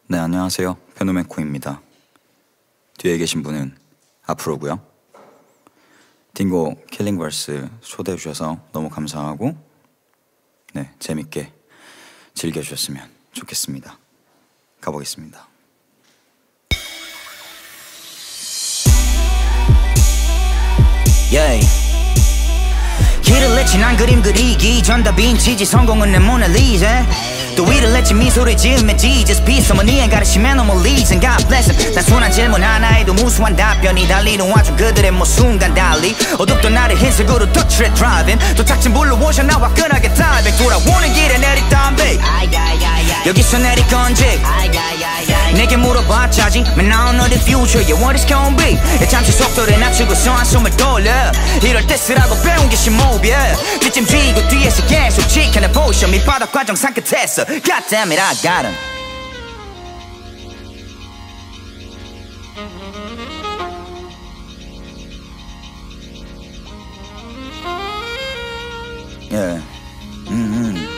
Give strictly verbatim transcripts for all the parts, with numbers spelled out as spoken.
네, 안녕하세요. 페노메코입니다. 뒤에 계신 분은 앞으로고요. 딩고 킬링버스 초대해 주셔서 너무 감사하고 네, 재밌게 즐겨주셨으면 좋겠습니다. 가보겠습니다. Yeah. 길을 냈지 난 그림 그리기 전답인 지지 성공은 내 모나리자 또 위를 냈지 미소를 지으면 Jesus peace 어머 니엔 가르치면 너무 리즌 God bless him 단순한 질문 하나에도 무수한 답변이 달리는 와중 그들의 뭐 순간 달리 어둡던 나를 흰색으로 터치해 driving 도착진 불러오셔 나 화끈하게 타백 돌아오는 길에 내리 담배 여기서 내릴 건지 내게 물어봤자지 Man I don't know the future yeah what it's gonna be 잠시 속도를 낮추고서 한숨을 돌려 이럴 때 쓰라고 배운 게 신모비야 뒷짐 쥐고 뒤에서 계속 지켜내 포션 밑바닥 과정 산끝에서 God damn it I got him Yeah mm-hmm.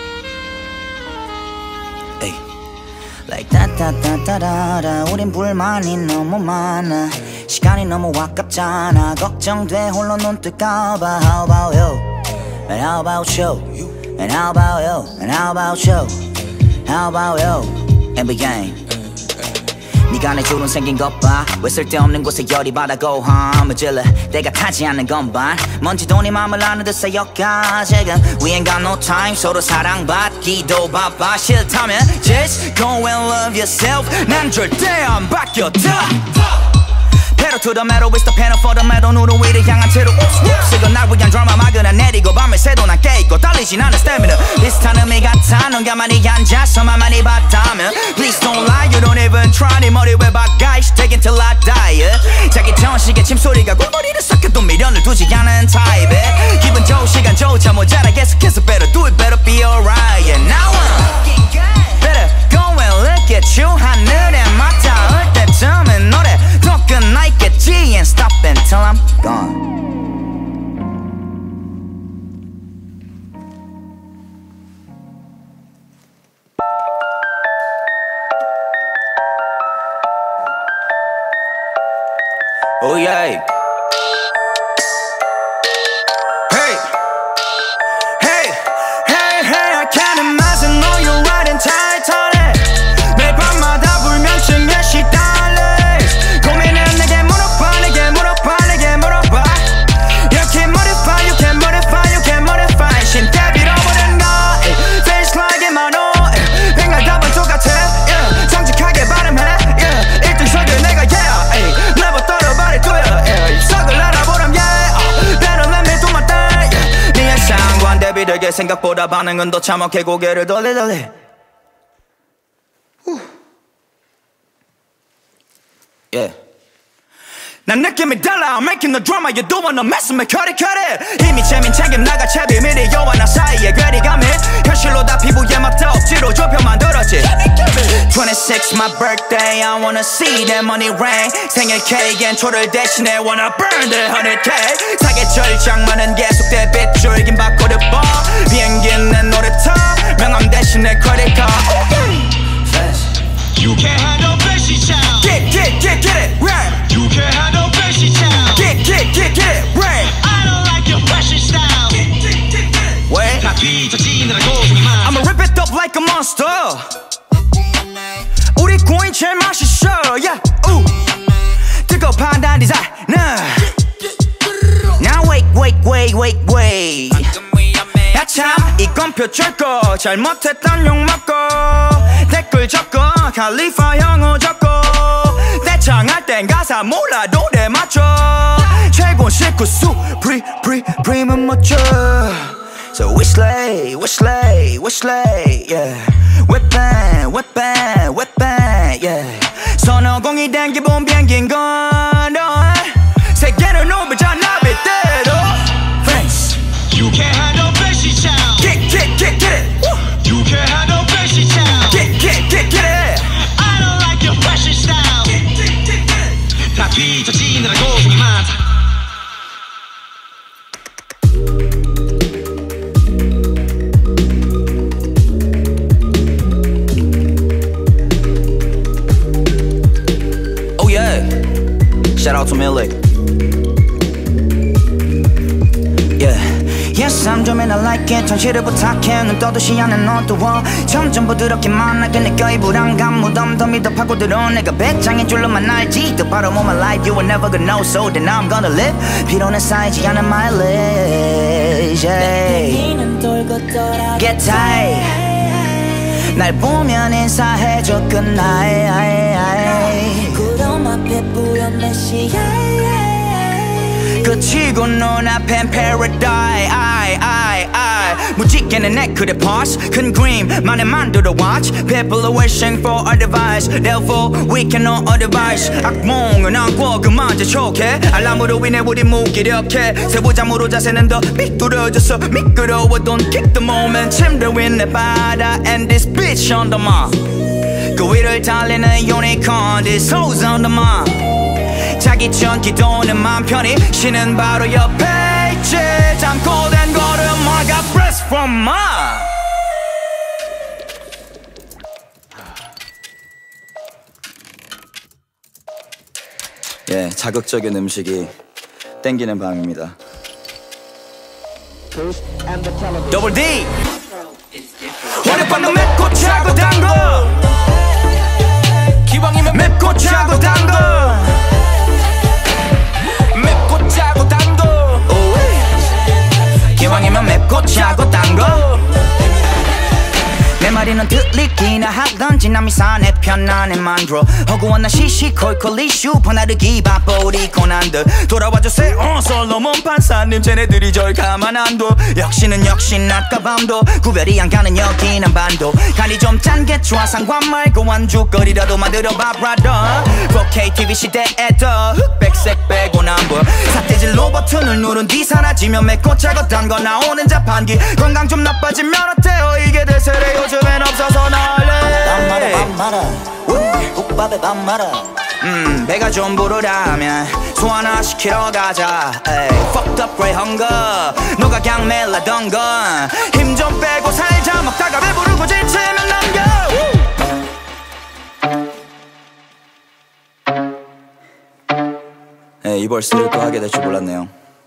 Hey Like 따따따따따라 우린 불만이 너무 많아 시간이 너무 아깝잖아 걱정돼 홀로 눈 뜰까봐 How about you? And how about you? And how about you? And how about you? How about you? And begin 네가 내 주름 생긴 것 봐 왜 쓸데없는 곳에 열이 받아고 함을 질러 때가 타지 않는 건반 먼지도 네 맘을 아는 듯 쌓여가 지금 We ain't got no time 서로 사랑받기도 바빠 싫다면 Just go and love yourself 난 절대 안 바뀌었다 Pedal to the metal, it's the pedal for the metal 눈을 위를 향한 채로 지금 날 위한 드라마 막으나 내리고 밤을 새도 난 깨있고 달리진 않은 스태미나 비슷한 의미 같아 넌 가만히 앉아서만 많이 봤다면 Please don't lie, you don't even try 네 머리 왜 박아 Take it till I die yeah. 자기 정식의 침소리가 골머리를 섞여도 미련을 두지 않은 타입에 기분 좋은 시간조차 모자라 계속해서 better do it, better be alright yeah. Now I'm better go and look at you 하늘에 맞닿을 때쯤엔 노래 더 끝나 있겠지 and stop until I'm gone Oh yeah Hey Hey Hey Hey I can't imagine no you're riding tight on it 매일 밤마다 불면증에 시달래 고민은 내게 물어봐 내게 물어봐 내게 물어봐 You can modify you can modify you can modify 신대 빌어버린 너 Face like in my nose 백날 답은 똑같아 yeah. 정직하게 발음해 yeah. 일 등 석을 내가 yeah Never thought about it do ya yeah. 입석을 알아보렴 yeah uh. Better let me do my thing yeah. 네 상관 대비되게 생각보다 반응은 더 참혹해 고개를 돌리 돌리 Yeah. 난 느낌이 달라 I'm making the drama You don't wanna mess with me cut it cut it 이미 재민 책임 나가 채 비밀이 여와 나 사이에 괴리감이 현실로 다 피부에 맞다 억지로 좁혀 만들었지 twenty-six my birthday I wanna see that money rain 생일 케이크 앤 초를 대신에 wanna burn the honey cake 사계절 장마는 계속돼 빗줄긴 바코드 버 비행기는 내 놀이터 명함 대신에 credit card You can't handle Bessie Child. Get, get, get, get it, right. You can't handle Bessie Child. Get, get, get, get it, right. I don't like your fashion style. Get, get, get, get it. Wait. I'ma rip it up like a monster. 우리 코인 제일 맛있어, yeah. Ooh. 뜨거운 디자이너. Now wait, wait, wait, wait, wait. 야 참, 이건 표절 거. 잘못했던 욕 먹고. 댓글 적고 칼리파 영어 적고 대창할 땐 가사 몰라 노래 맞춰 최고 식구수 프리 프리 프리면 멋져 So we slay, we slay, we slay yeah. Whip-bang, whip-bang, whip-bang yeah. 선어공이 된 기본 비행긴 건 세계를 높이자 나비대로 Thanks You can't handle Bessie Child. Get, get, get, get it Woo. You can't handle Bessie Child. Get, get, get, get it I don't like your fashion style. Get, get, get, get it. 다 뒤처지느라 고생이 많다. shout out to Millie. Yeah. Yes, I'm dreaming I like it. 현실을 부탁해. 눈 떠듯이 안에 어두워. 점점 부드럽게 만나게 느껴 이 불안감 무덤 더 믿어 파고들어. 내가 배짱인 줄로만 알지. 또 바로 몸만 life you were never gonna know. So then I'm gonna live. 피로는 쌓이지 않은 mileage. Get tight. 날 보면 인사해줘 끝나이. 구름 앞에 뿌연 메시아. 그치고 눈앞엔 paradise. I, I, I. 무지개는 네클의 pause. 큰 그림만에 만들어 watch. People are wishing for a device. Therefore we cannot advise. 악몽은 안고 그만 재촉해. 알람으로 인해 우리 무기력해. 세부잠으로 자세는 더 삐뚤어져서 미끄러워. Don't kick the moment. 침대 위에 바다 and this bitch on the map. 그 위를 달리는 unicorn. This hoes on the map. 자기 전 기도는 맘 편히 쉬는 바로 옆에 있지. 잠고 된 걸음 I got breath from my. 예, 자극적인 음식이 땡기는 밤입니다. 더블 D 월요밤도 맵고 차고 단거 기왕이면 맵고 차고 단거 맵고 짜고 단거 기왕이면 맵고 짜고 단거 내 말이는 들리기나 하던지 남이 사내 편안해 만들어 허구한 나 시시콜콜 이슈 퍼나르기 바빠 우리 고난들 돌아와주세요 어, 솔로몬 판사님 쟤네들이 절 가만 안 둬 역시는 역시 낮과 밤도 구별이 안 가는 여긴 한반도 간이 좀 짠 게 좋아 상관 말고 완주거리라도 만들어봐 브라더 포케이 티비 시대에도 흑백색 빼고 남부 삿대질 로버튼을 누른 뒤 사라지면 맵고 짜고 단거 나오는 자판기 건강 좀 나빠지면 어때요 이게 대세래 요즘엔 없어서 난리 밥 말아 밥 말아 국밥에 밥 말아 음 배가 좀 부르라면 소화나 시키러 가자 에이 fucked up great hunger 너가 그냥 멜라던 건 힘 좀 빼고 살자 먹다가 배부르고 지치면 남겨 예, 이 벌스를 또 하게 될 줄 몰랐네요.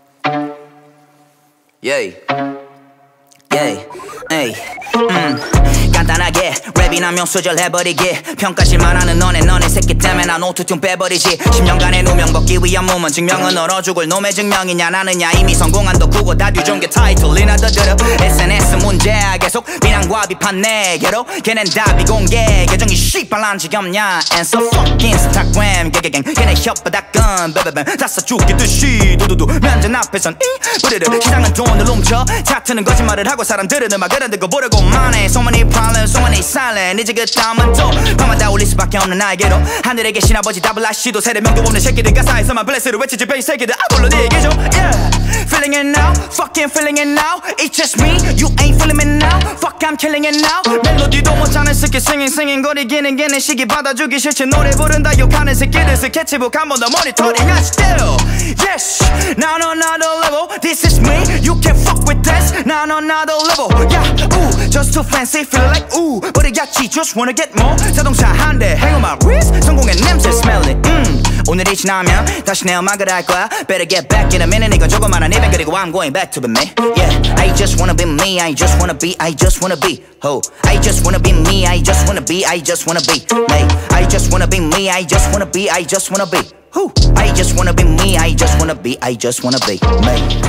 예이 예이 에이 음 간단하게 랩이나 명수절 해버리기 평가실만 하는 너네 너네 새끼 때문에 난 오토튠 빼버리지 십 년간의 누명 벗기 위한 몸은 증명은 얼어 죽을 놈의 증명이냐 나느냐 이미 성공한 덕후고 다듀종계 타이틀이나 더 들어 에스엔에스 문제야 계속 비난과 비판 내게로 걔넨 다 비공개 계정이 씨발란 지겹냐 And so fuck Instagram 개개갱 걔네 혓바닥은 베베뱀 다 써죽이듯이 두두두 면전 앞에선 잉 부르르 시장은 돈을 훔쳐 차트는 거짓말을 하고 사람들은 음악을 듣고 보려고만 해 So many problems, so many silent 이제 그 다음은 또 밤마다 울릴 수밖에 없는 나에게로 하늘에 계신 아버지 다블라시도 세례 명도 없는 새끼들 가사에서만 블레스를 외치지 베이 새끼들 아볼로 네 얘기 좀 yeah Feeling it now, fucking feeling it now It's just me, you ain't feeling it now Fuck I'm killing it now 멜로디도 못 찾는 새끼 singing singing 거리기는 걔네 시기 받아주기 싫지 노래 부른다 욕하는 새끼들 스케치북 한 번 더 모니터링 I still Yes, now on another level This is me, you can't fuck with this Now on another level Yeah, ooh, just too fancy feel like ooh 버려야지 just wanna get more 자동차 한 대 hang on my wrist 성공의 냄새 smell it mm. 오늘이 지나면 다시 내 음악을 할 거야 Better get back in a minute 이건 조그만한 이벤 그리고 I'm going back to be me Yeah, I just wanna be me I just wanna be, I just wanna be Ho, I just wanna be me I just wanna be, I just wanna be me I just wanna be me I just wanna be, I just wanna be Who, I just wanna be me I just wanna be, I just wanna be me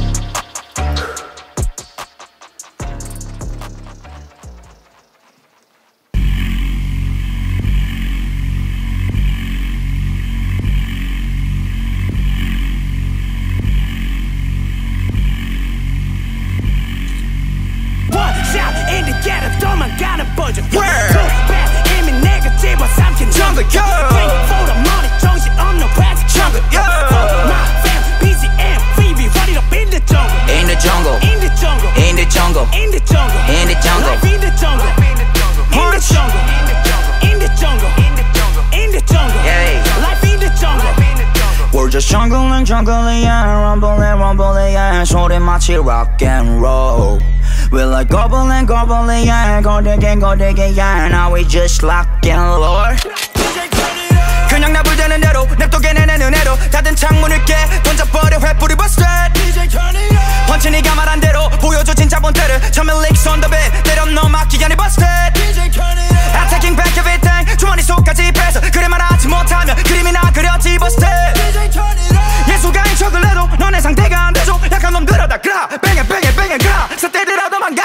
Jungle, yeah. For the money, 정신 없는 rap. Jungle, yeah. For my fam, B G M, V V, run it up in the jungle. In the jungle, in the jungle, in the jungle, in the jungle, in the jungle, life in the jungle, in the jungle, in the jungle, in the jungle, in the jungle, yeah. Life in the jungle. We're just jungling, jungling, yeah, rumbling, rumbling, yeah. 소리 마치 rock and roll. We like gobbling, gobbling, yeah. Go digging, go digging, yeah. Now we just lock and load. 그냥 나 불대는 대로 냅둬 걔네는 은혜로 닫은 창문을 깨 던져버려 횃불이 busted 펀치 네가 말한 대로 보여줘 진짜 본때를 처음에 licks on the bed 때려 넣어 막기가 네 busted Attacking back everything 주머니 속까지 뺏어 그래 말하지 못하면 그림이 나 그렸지 busted 예술가인 척을 해도 너네 상대가 안 되죠 약한 놈 그러다 그라 뱅에 뱅에 뱅에 그라 사태들아 도망가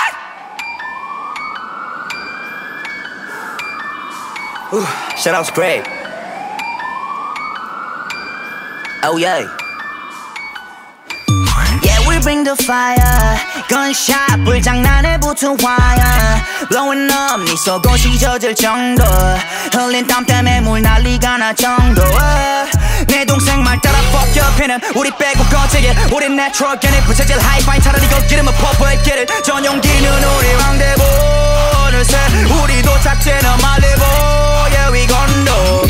Shout out's great. Oh yeah. Yeah, we bring the fire. Gunshot 불장난에 붙은 wire. Blowing up 네 속옷이 젖을 정도. 흘린 땀 때문에 물 난리가 날 정도. 내 동생 말 따라 fuck 옆에는 우리 빼고 꺼지게. 우린 natural 걔네 부채질 하이파이 차라리 걷기름은 퍼프에 get it. 전용기는 우리 왕대보. 어느새 우리도 작제는 말리보. Yeah, we gon' do.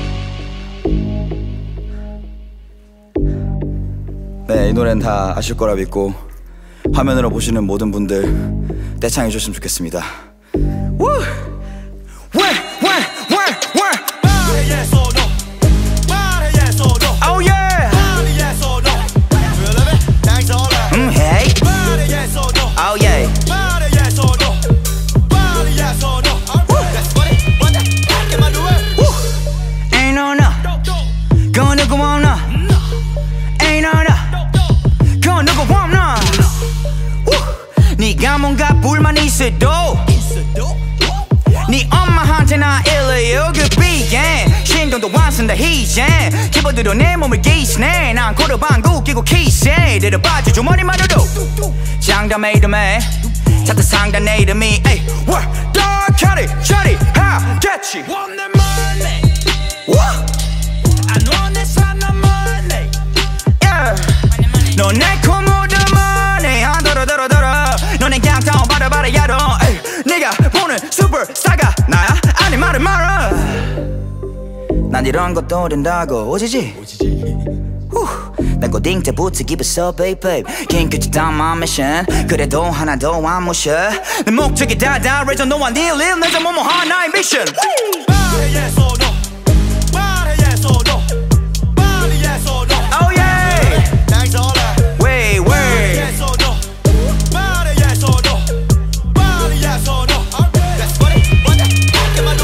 네, 이 노래는 다 아실 거라 믿고 화면으로 보시는 모든 분들 떼창해 주셨으면 좋겠습니다. Woo! Where, where, where, where? Yes or no? Yes or no? Oh yeah! Yes or no? Feel it? Thanks all that. Mm, hey. Yes or no? Oh yeah. Yes or no? Yes or no? That's funny. What the heck am I doing? Ain't no no. 그거 누구 없나? Ain't no no. 그거 누구 없나? 네가 뭔가 불만 있어도 네 엄마한테 나 일러요 그 비엔 신동도 완성다 희생 키보드로 내 몸을 기스네 난 고르방구 끼고 키세 들어봐줘 주머니만으로 장담해 이름에 차트 상단 내 이름이 에이 Where? Dark County, Johnny, 하겠지 Want that money? I know 내 산 난 money yeah. 너네 코모드 money 안 들어 들어 들어 너네 그냥 다운 받아 받아 야로 네가 보는 슈퍼스타가 나야? 아니 말을 말아 난 이런 것도 된다고 오지지 난 고딩 때부터 give it up babe babe 긴 끝이 다 my mission 그래도 하나도 안 무셔 내 목적이 다 다르죠 너와 네 일 내자 뭐뭐 하나의 미션 Yes or no? Yes or no? Yes or no? Oh yeah Thanks all that. Wait wait Yes or no? Yes or no? Yes or no? That's funny. What the heck am I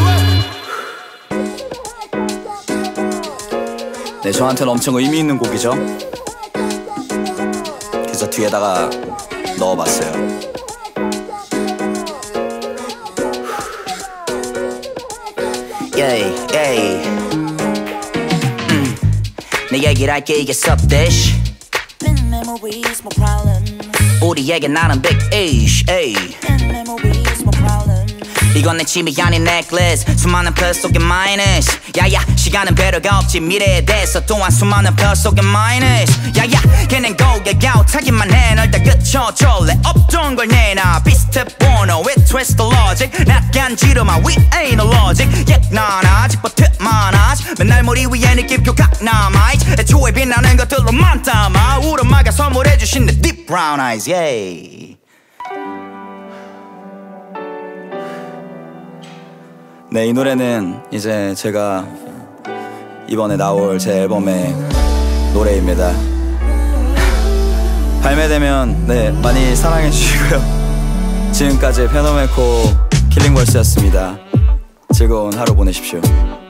doing? 네, 저한테는 엄청 의미 있는 곡이죠. 그래서 뒤에다가 넣어봤어요. yeah, yeah. 음, 내 얘기를 할게 이게 섭대시 Been memories, more problems. 우리에게 나는 big ish ay. Been memories, more problems. 이건 내 취미 아닌 넥클래스 수많은 별 속에 마이너스 야야 시간은 배려가 없지 미래에 대해서 또한 수많은 별 속에 마이너스 야야 걔넨 고개가 타기만 해 널 다 그쳐줄래 없던 걸 내놔 비슷해 보너 with twist the logic 낯 간지러마 we ain't no logic yeah 난 아직 버텨만 하지 맨날 머리 위에 느낌표가 남아있지 애초에 빛나는 것들로 많다마 우리 엄마가 선물해주신 내 deep brown eyes yeah. 네, 이 노래는 이제 제가 이번에 나올 제 앨범의 노래입니다. 발매되면 네, 많이 사랑해 주시고요. 지금까지 페노메코 킬링벌스였습니다. 즐거운 하루 보내십시오.